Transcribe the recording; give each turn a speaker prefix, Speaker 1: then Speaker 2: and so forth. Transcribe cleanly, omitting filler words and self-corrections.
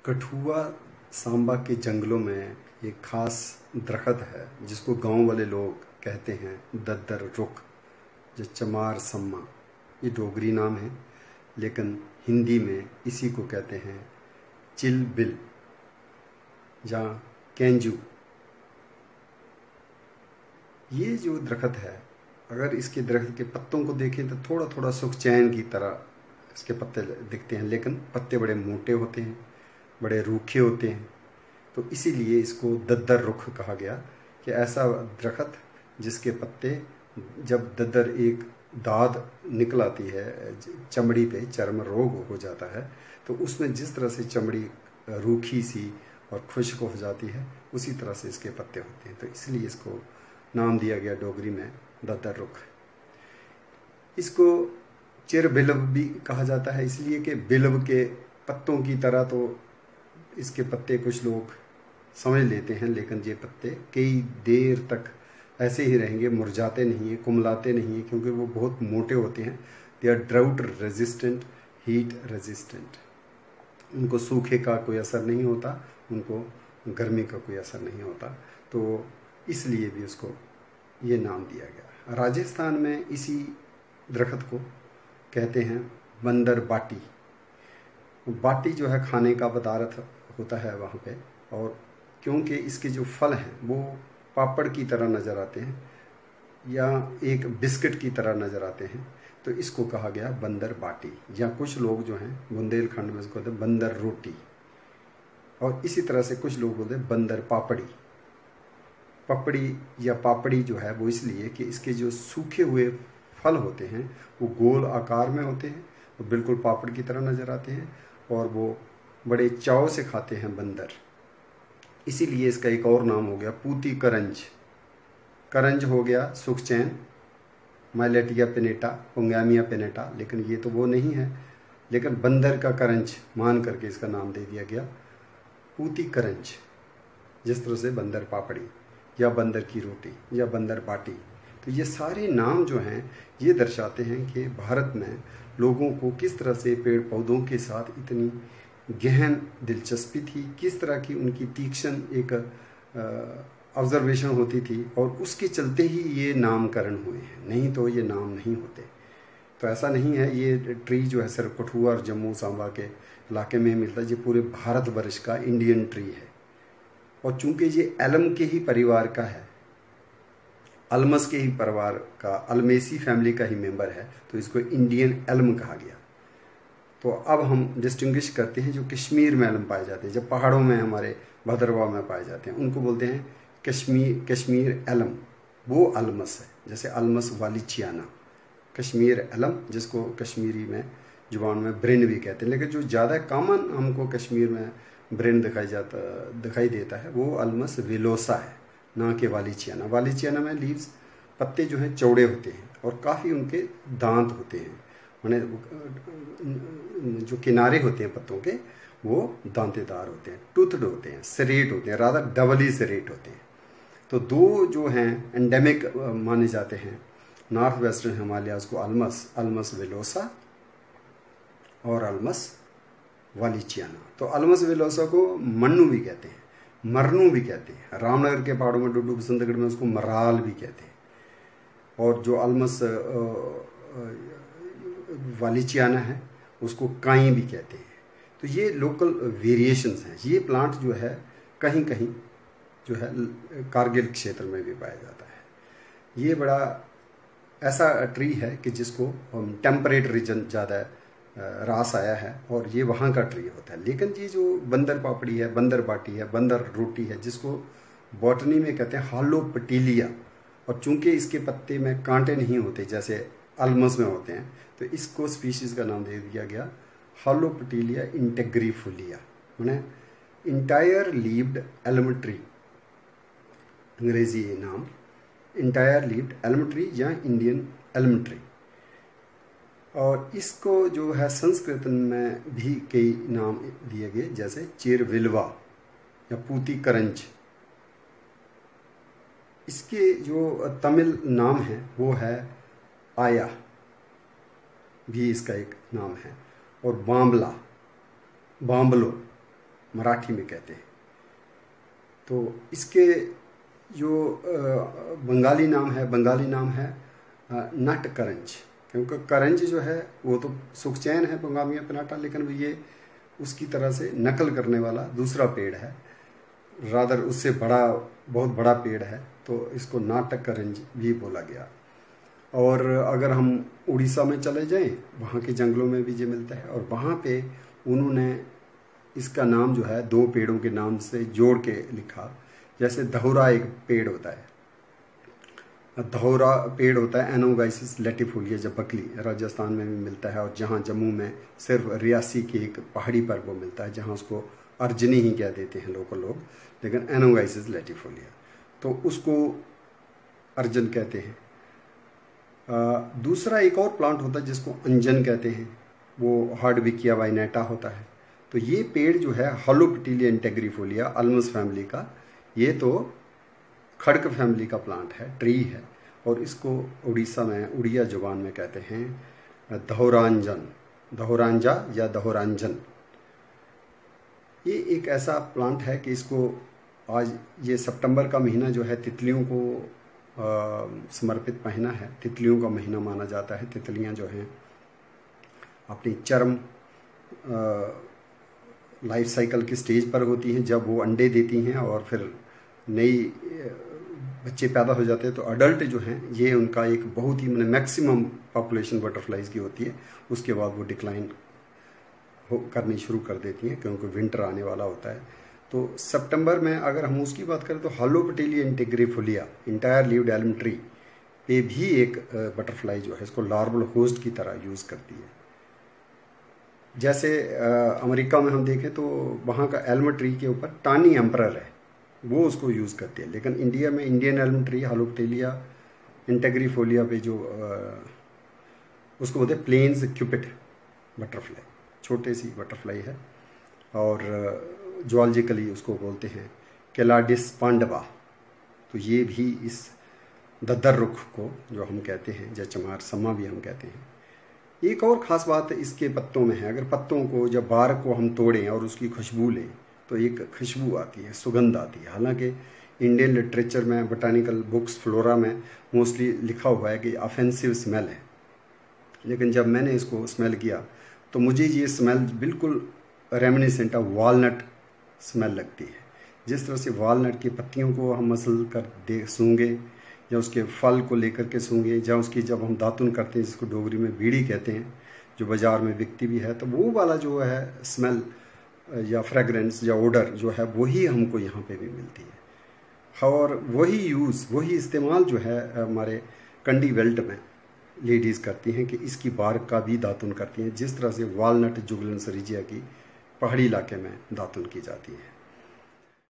Speaker 1: कठुआ सांबा के जंगलों में एक खास दरख्त है जिसको गांव वाले लोग कहते हैं दद्दर रुख, जो चमार सम्मा। ये डोगरी नाम है, लेकिन हिंदी में इसी को कहते हैं चिलबिल या केंजू। ये जो दरख्त है, अगर इसके दरख्त के पत्तों को देखें तो थोड़ा थोड़ा सुखचैन की तरह इसके पत्ते दिखते हैं, लेकिन पत्ते बड़े मोटे होते हैं, बड़े रूखे होते हैं। तो इसीलिए इसको दद्दर रुख कहा गया कि ऐसा दरख्त जिसके पत्ते, जब दद्दर एक दाद निकल आती है चमड़ी पे, चर्म रोग हो जाता है, तो उसमें जिस तरह से चमड़ी रूखी सी और खुश्क हो जाती है, उसी तरह से इसके पत्ते होते हैं। तो इसलिए इसको नाम दिया गया डोगरी में दद्दर रुख। इसको चिर बिलव भी कहा जाता है, इसलिए कि बिलव के पत्तों की तरह तो इसके पत्ते कुछ लोग समझ लेते हैं, लेकिन ये पत्ते कई देर तक ऐसे ही रहेंगे, मुरझाते नहीं हैं, कुमलाते नहीं हैं, क्योंकि वो बहुत मोटे होते हैं। They are drought resistant, heat resistant. उनको सूखे का कोई असर नहीं होता, उनको गर्मी का कोई असर नहीं होता, तो इसलिए भी उसको ये नाम दिया गया। राजस्थान में इसी दरख्त को कहते हैं बंदर बाटी। बाटी जो है खाने का पदार्थ होता है वहाँ पे, और क्योंकि इसके जो फल हैं वो पापड़ की तरह नज़र आते हैं या एक बिस्किट की तरह नज़र आते हैं, तो इसको कहा गया बंदर बाटी। या कुछ लोग जो हैं बुंदेलखंड में इसको कहते हैं बंदर रोटी, और इसी तरह से कुछ लोग बोलते हैं बंदर पापड़ी। पपड़ी या पापड़ी जो है वो इसलिए कि इसके जो सूखे हुए फल होते हैं वो गोल आकार में होते हैं, वो बिल्कुल पापड़ की तरह नज़र आते हैं, और वो बड़े चाव से खाते हैं बंदर। इसीलिए इसका एक और नाम हो गया पूती करंज। करंज हो गया सुखचैन, माइलेटिया पिनेटा, पुंगामिया पिनेटा, लेकिन ये तो वो नहीं है। लेकिन बंदर का करंज मान करके इसका नाम दे दिया गया पूती करंज। जिस तरह से बंदर पापड़ी या बंदर की रोटी या बंदर बाटी, तो ये सारे नाम जो हैं ये दर्शाते हैं कि भारत में लोगों को किस तरह से पेड़ पौधों के साथ इतनी गहन दिलचस्पी थी, किस तरह की उनकी तीक्ष्ण एक ऑब्जर्वेशन होती थी, और उसके चलते ही ये नामकरण हुए हैं, नहीं तो ये नाम नहीं होते। तो ऐसा नहीं है ये ट्री जो है सिर्फ कठुआ और जम्मू सांबा के इलाके में मिलता है, ये पूरे भारतवर्ष का इंडियन ट्री है। और चूंकि ये एलम के ही परिवार का है, अलमस के ही परिवार का, अल्मेसी फैमिली का ही मेंबर है, तो इसको इंडियन एल्म कहा गया। तो अब हम डिस्टिंग्विश करते हैं जो कश्मीर में एल्म पाए जाते हैं, जब पहाड़ों में हमारे भद्रवाह में पाए जाते हैं, उनको बोलते हैं कश्मीर एलम, वो अलमस है। जैसे अलमस वालिचियाना, कश्मीर एलम, जिसको कश्मीरी में जुबान में ब्रिन भी कहते हैं, लेकिन जो ज़्यादा कॉमन हमको कश्मीर में ब्रिन दिखाई देता है वो अलमस विलोसा है, ना कि वालिचियाना। वालिचियाना में लीव्स, पत्ते जो हैं चौड़े होते हैं और काफ़ी उनके दांत होते हैं, माने जो किनारे होते हैं पत्तों के वो दांतेदार होते हैं, टूथड होते हैं, सेरेट होते हैं, राधा डबली सेरेट होते हैं। तो दो जो हैं एंडेमिक माने जाते हैं नॉर्थ वेस्टर्न हिमालयाज को, अलमस विलोसा और अलमस वालिचियाना। तो अलमस विलोसा को मन्नू भी कहते हैं, मरनू भी कहते हैं, रामनगर के पहाड़ों में, डुडू बसंतगढ़ में उसको मराल भी कहते हैं, और जो अलमस वालिचियाना है उसको काई भी कहते हैं। तो ये लोकल वेरिएशंस हैं। ये प्लांट जो है कहीं कहीं जो है कारगिल क्षेत्र में भी पाया जाता है। ये बड़ा ऐसा ट्री है कि जिसको टेम्परेट रीजन ज़्यादा रास आया है, और ये वहाँ का ट्री होता है। लेकिन ये जो बंदर पापड़ी है, बंदर बाटी है, बंदर रोटी है, जिसको बॉटनी में कहते हैं हालोपटीलिया, और चूंकि इसके पत्ते में कांटे नहीं होते जैसे अलमस में होते हैं, तो इसको स्पीशीज़ का नाम दे दिया गया हालोपटीलिया इंटेग्रीफोलिया, माने इंटायर लीव्ड एल्म ट्री, अंग्रेजी ये नाम, इंटायर लीव्ड एल्म ट्री या इंडियन एल्म ट्री। और इसको जो है संस्कृत में भी कई नाम दिए गए, जैसे चिरविलवा या पूती करंज। इसके जो तमिल नाम है वो है आया, भी इसका एक नाम है, और बांबला, बांबलो, मराठी में कहते हैं। तो इसके जो बंगाली नाम है नट करंज, क्योंकि करंज जो है वो तो सुखचैन है बंगामिया पिनाटा, लेकिन ये उसकी तरह से नकल करने वाला दूसरा पेड़ है, रादर उससे बड़ा, बहुत बड़ा पेड़ है, तो इसको नाटक करंज भी बोला गया। और अगर हम उड़ीसा में चले जाएं, वहाँ के जंगलों में भी ये मिलता है, और वहाँ पे उन्होंने इसका नाम जो है दो पेड़ों के नाम से जोड़ के लिखा। जैसे धौरा एक पेड़ होता है, धौरा पेड़ होता है एनोगाइसिस लैटिफोलिया जबकली, राजस्थान में भी मिलता है, और जहाँ जम्मू में सिर्फ रियासी की एक पहाड़ी पर वो मिलता है, जहाँ उसको अर्जनी ही कह देते हैं लोकल लोग, लेकिन एनोगाइसिस लैटिफोलिया, तो उसको अर्जन कहते हैं। दूसरा एक और प्लांट होता है जिसको अंजन कहते हैं, वो हार्डविकिया वाइनेटा होता है। तो ये पेड़ जो है होलोपिटीलिया इंटेग्रिफोलिया अल्मस फैमिली का, ये तो खड़क फैमिली का प्लांट है, ट्री है, और इसको उड़ीसा में उड़िया जुबान में कहते हैं धौरांजन, धौरांजा या धौरांजन। ये एक ऐसा प्लांट है कि इसको आज ये सितंबर का महीना जो है तितलियों को समर्पित महीना है, तितलियों का महीना माना जाता है। तितलियां जो हैं अपनी चरम लाइफ साइकिल की स्टेज पर होती हैं, जब वो अंडे देती हैं और फिर नई बच्चे पैदा हो जाते हैं, तो अडल्ट जो हैं ये उनका एक बहुत ही मैक्सिमम पॉपुलेशन बटरफ्लाइज की होती है, उसके बाद वो डिक्लाइन करनी शुरू कर देती हैं, क्योंकि विंटर आने वाला होता है। तो सितंबर में अगर हम उसकी बात करें तो holoptelea integrifolia entire leaved elm tree पे भी एक बटरफ्लाई जो है इसको लार्वल होस्ट की तरह यूज़ करती है। जैसे अमेरिका में हम देखें तो वहाँ का एल्म ट्री के ऊपर टानी एम्परर है, वो उसको यूज़ करती है, लेकिन इंडिया में Indian elm tree holoptelea integrifolia पे जो उसको बोलते हैं प्लेन्स क्यूपिड बटरफ्लाई, छोटे सी बटरफ्लाई है, और जूलॉजिकली उसको बोलते हैं कैलाडिस पांडवा। तो ये भी इस दद्दर रुख को जो हम कहते हैं, जयचमार समा भी हम कहते हैं। एक और ख़ास बात इसके पत्तों में है, अगर पत्तों को जब बार को हम तोड़ें और उसकी खुशबू लें तो एक खुशबू आती है, सुगंध आती है। हालांकि इंडियन लिटरेचर में, बोटानिकल बुक्स, फ्लोरा में मोस्टली लिखा हुआ है कि ऑफेंसिव स्मेल है, लेकिन जब मैंने इसको स्मेल किया तो मुझे ये स्मेल बिल्कुल रेमिनिसेंट ऑफ वॉलनट स्मेल लगती है। जिस तरह से वॉलनट की पत्तियों को हम मसल कर सूंघे, या उसके फल को लेकर के सूंघे, या उसकी जब हम दातुन करते हैं जिसको डोगरी में बीड़ी कहते हैं, जो बाज़ार में बिकती भी है, तो वो वाला जो है स्मेल या फ्रेगरेंस या ओडर जो है वही हमको यहाँ पे भी मिलती है। और वही यूज़, वही इस्तेमाल जो है हमारे कंडी बेल्ट में लेडीज़ करती हैं कि इसकी बार्क का भी दातुन करती हैं, जिस तरह से वॉलनट जुगलन सरीजिया की पहाड़ी इलाके में दातुन की जाती है।